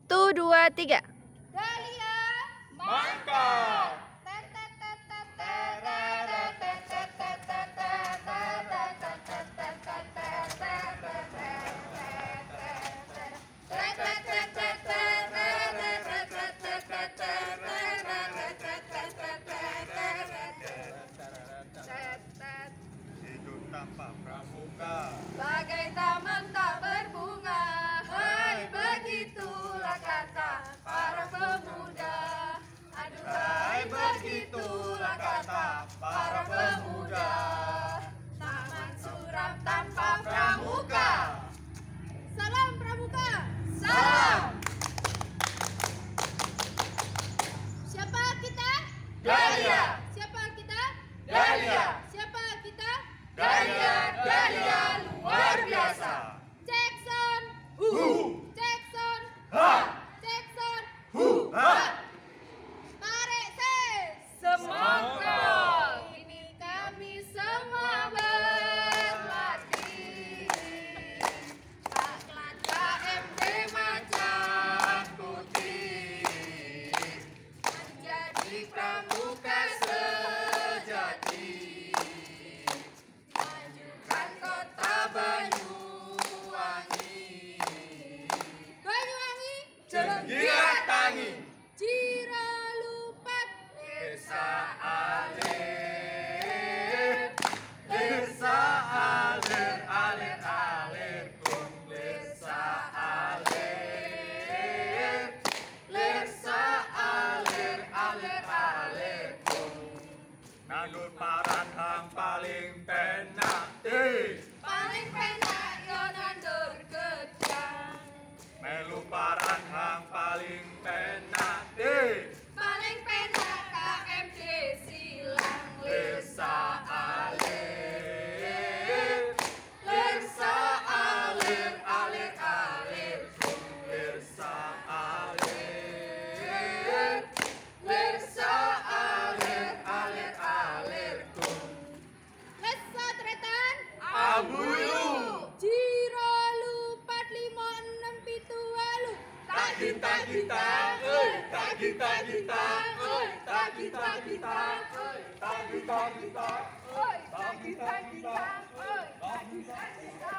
1, 2, 3. Dahlia Mangkok. Hidup tanpa pramuka, bagai taman tak berbunga. Hai, begitulah kata para pemuda. Aduh, hai, begitulah kata para pemuda. Taman suram tanpa pramuka. Salam pramuka. Salam. Siapa kita? Dahlia. Siapa kita? Dahlia. Siapa kita? Dahlia luar biasa. Jackson. Jackson. Ha. Jackson. Ha. Tarik se. Semangka. Ini kami semua berlatih. Taklat KMD Macan Putih. Menjadi pramuka sejati. Majukan kota Banyuwangi. Banyuwangi. Jenggiat tangi. Ciralupat. Desa alir. Desa alir, alir, alir, kum. Desa alir. Desa alir, alir, alir, kum. Nandur paran hang paling penak. Paling penak yo nandur gedang. Melu paran hang paling penak. Paling penak KMD silang Desa alir. Desa alir, alir, alir, kum. Desa alir. Desa alir, alir, alir, kum. Lesa Tretan. Abulu. Ciralupat 5, 6, 7, 8. Tagih, tagih, tagih, tagih, tagih, tagih, tagih, tagih, tagih, tagih, tagih, tagih, tagih, tagih, tagih, tagih, tagih, tagih.